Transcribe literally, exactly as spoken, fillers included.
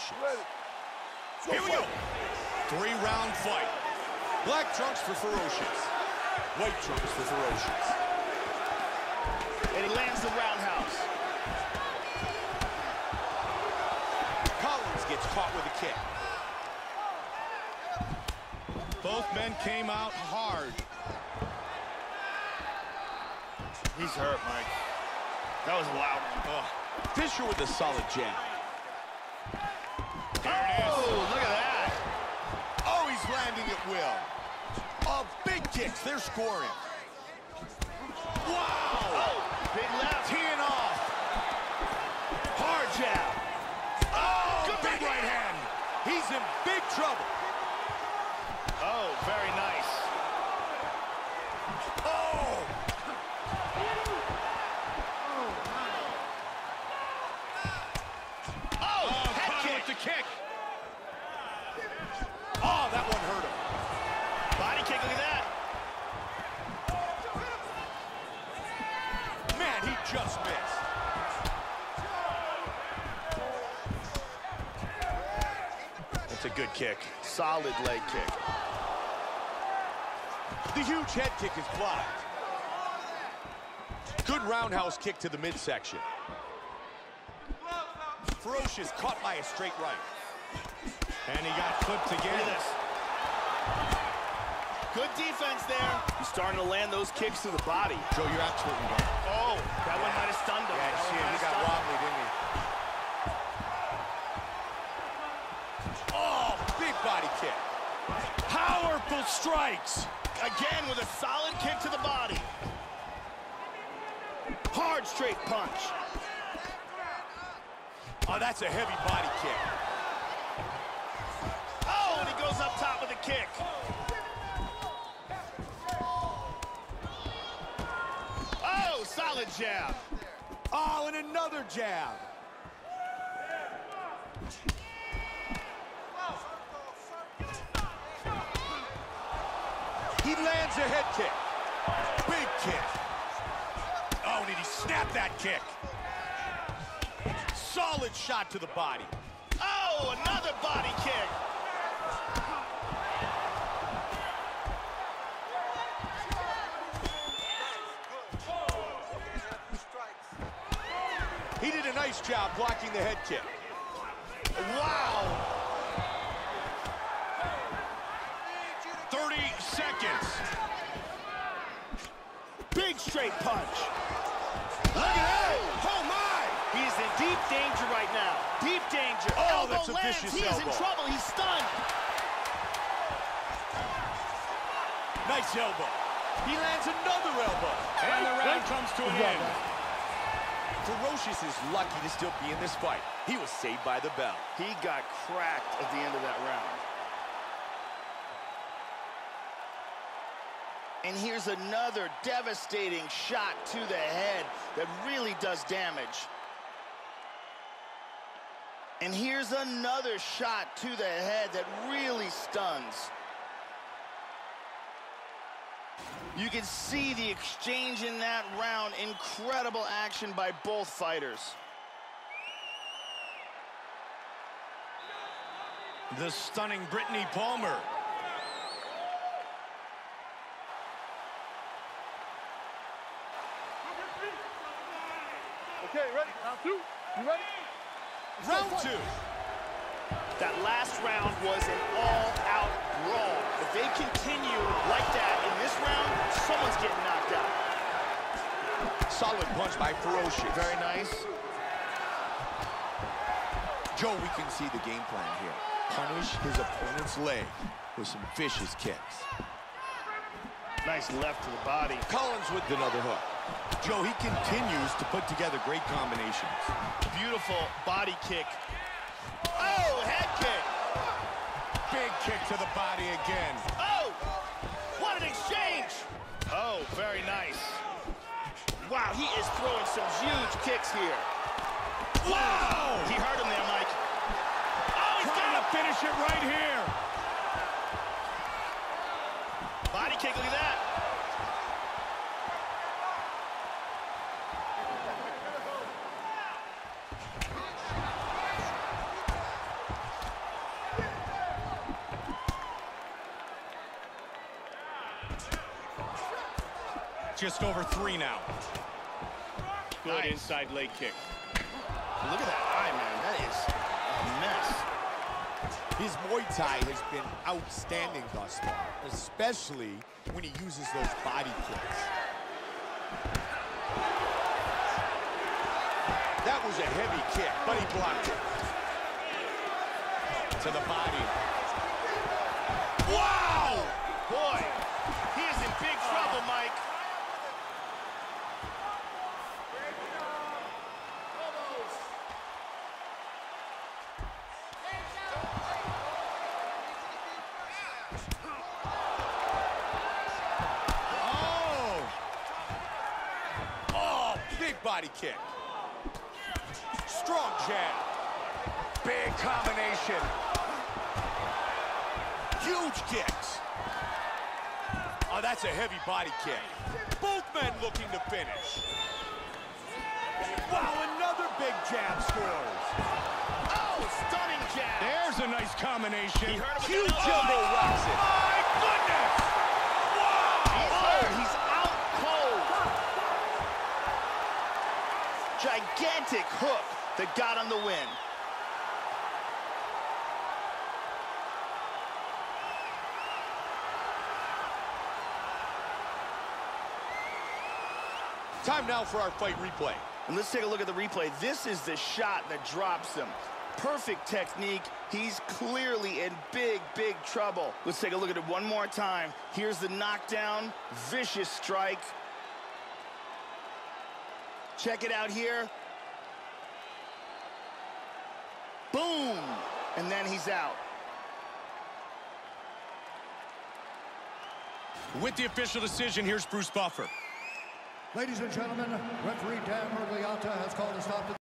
Ferocious. Here we go. Three-round fight. Black trunks for Ferocious. White trunks for Ferocious. And he lands the roundhouse. Collins gets caught with a kick. Both men came out hard. He's hurt, Mike. That was a loud one. Oh. Fisher with a solid jab. There it is. Oh, look at that. Oh, he's landing at will. Oh, big kicks. They're scoring. Wow. Oh, big left. Teeing off. Hard jab. Oh, good big right hand. He's in big trouble. Oh, very nice. Oh. Oh, oh head caught kick. him with the kick. Oh, that one hurt him. Body kick, look at that. Man, he just missed. That's a good kick. Solid leg kick. The huge head kick is blocked. Good roundhouse kick to the midsection. Ferocious caught by a straight right. And he got clipped again. Look at this. Good defense there. He's starting to land those kicks to the body. Joe, you're absolutely right. Oh, that one might have stunned him. Yeah, That see, one he might got have stunned wobbly, didn't he? Oh, big body kick. Powerful strikes. Again with a solid kick to the body. Hard straight punch. Oh, that's a heavy body kick. Oh, and he goes up top with a kick. Oh, solid jab. Oh, and another jab. He lands a head kick. Big kick. Oh, did he snap that kick? Solid shot to the body. Oh, another body kick. He did a nice job blocking the head kick. Wow. thirty seconds. Big straight punch. Look at that. Oh, my. He's in deep danger right now. Deep danger. Oh, elbow that's a lands. vicious He is in elbow. trouble. He's stunned. Nice elbow. He lands another elbow. And the round comes to an end. Ferocious is lucky to still be in this fight. He was saved by the bell. He got cracked at the end of that round. And here's another devastating shot to the head that really does damage. And here's another shot to the head that really stuns. You can see the exchange in that round. Incredible action by both fighters. The stunning Brittany Palmer. Okay, ready? Round two. You ready? Round two. That last round was an all-out brawl. If they continue like that in this round, someone's getting knocked out. Solid punch by Ferocious. Very nice. Joe, we can see the game plan here. Punish his opponent's leg with some vicious kicks. Nice left to the body. Collins with another hook. Joe, he continues to put together great combinations. Beautiful body kick. Oh, head kick. Big kick to the body again. Oh, what an exchange. Oh, very nice. Wow, he is throwing some huge kicks here. Wow! He hurt him there, Mike. Oh, he's Trying got to finish it right here. body kick, look at that. Just over three now. Good nice. Inside leg kick. Look at that eye, man. That is a mess. His Muay Thai has been outstanding thus far, especially when he uses those body kicks. That was a heavy kick, but he blocked it. To the body. Wow! Boy, he is in big trouble, Mike. Big body kick. Strong jab. Big combination. Huge kicks. Oh, that's a heavy body kick. Both men looking to finish. Wow, another big jab scores. Oh, stunning jab. There's a nice combination. He heard him. Huge elbow rocks it. My goodness. Wow. He's hurt. He's out cold. Gigantic hook that got on the win. Time now for our fight replay. And let's take a look at the replay. This is the shot that drops him. Perfect technique. He's clearly in big, big trouble. Let's take a look at it one more time. Here's the knockdown. Vicious strike. Check it out here. Boom! And then he's out. With the official decision, here's Bruce Buffer. Ladies and gentlemen, referee Dan Miragliotta has called a stop to